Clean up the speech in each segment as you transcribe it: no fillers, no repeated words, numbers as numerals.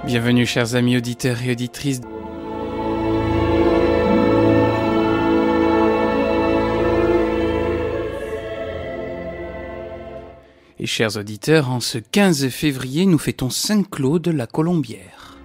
Bienvenue chers amis auditeurs et auditrices. Et chers auditeurs, en ce 15 février, nous fêtons Saint-Claude la Colombière.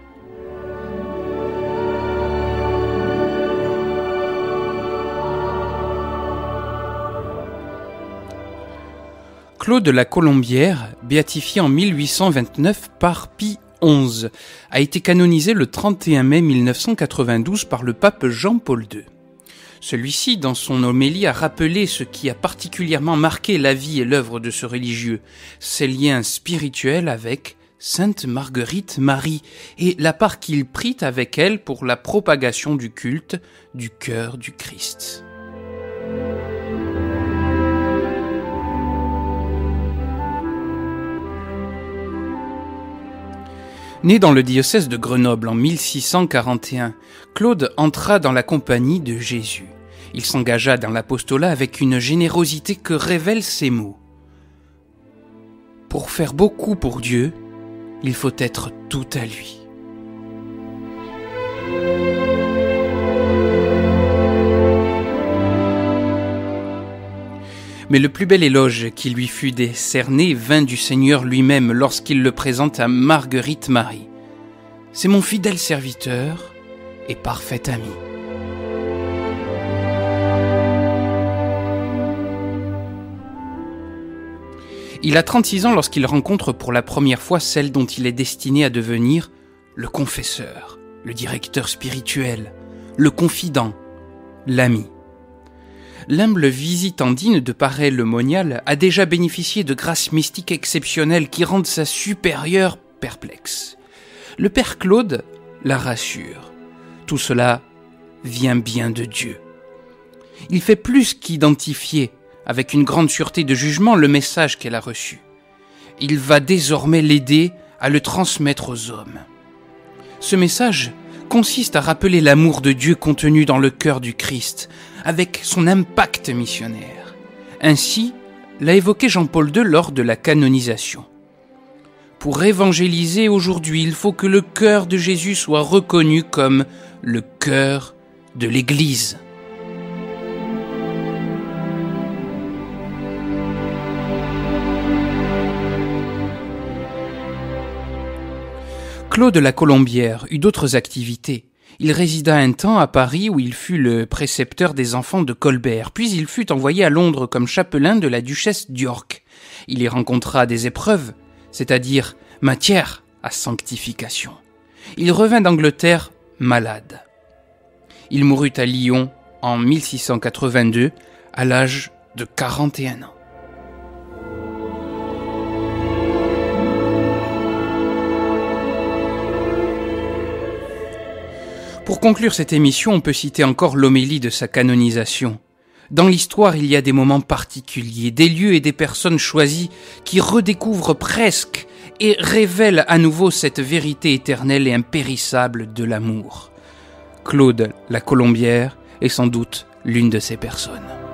Claude la Colombière, béatifié en 1829 par Pie XI, a été canonisé le 31 mai 1992 par le pape Jean-Paul II. Celui-ci, dans son homélie, a rappelé ce qui a particulièrement marqué la vie et l'œuvre de ce religieux, ses liens spirituels avec Sainte Marguerite Marie et la part qu'il prit avec elle pour la propagation du culte du cœur du Christ. Né dans le diocèse de Grenoble en 1641, Claude entra dans la compagnie de Jésus. Il s'engagea dans l'apostolat avec une générosité que révèlent ces mots. Pour faire beaucoup pour Dieu, il faut être tout à lui. Mais le plus bel éloge qui lui fut décerné vint du Seigneur lui-même lorsqu'il le présente à Marguerite Marie. C'est mon fidèle serviteur et parfait ami. Il a 36 ans lorsqu'il rencontre pour la première fois celle dont il est destiné à devenir le confesseur, le directeur spirituel, le confident, l'ami. L'humble visitandine de Paray-le-Monial a déjà bénéficié de grâces mystiques exceptionnelles qui rendent sa supérieure perplexe. Le père Claude la rassure. Tout cela vient bien de Dieu. Il fait plus qu'identifier, avec une grande sûreté de jugement, le message qu'elle a reçu. Il va désormais l'aider à le transmettre aux hommes. Ce message consiste à rappeler l'amour de Dieu contenu dans le cœur du Christ, avec son impact missionnaire. Ainsi l'a évoqué Jean-Paul II lors de la canonisation. Pour évangéliser aujourd'hui, il faut que le cœur de Jésus soit reconnu comme le cœur de l'Église. Claude la Colombière eut d'autres activités. Il résida un temps à Paris où il fut le précepteur des enfants de Colbert, puis il fut envoyé à Londres comme chapelain de la duchesse d'York. Il y rencontra des épreuves, c'est-à-dire matière à sanctification. Il revint d'Angleterre malade. Il mourut à Lyon en 1682 à l'âge de 41 ans. Pour conclure cette émission, on peut citer encore l'homélie de sa canonisation. Dans l'histoire, il y a des moments particuliers, des lieux et des personnes choisies qui redécouvrent presque et révèlent à nouveau cette vérité éternelle et impérissable de l'amour. Claude la Colombière est sans doute l'une de ces personnes.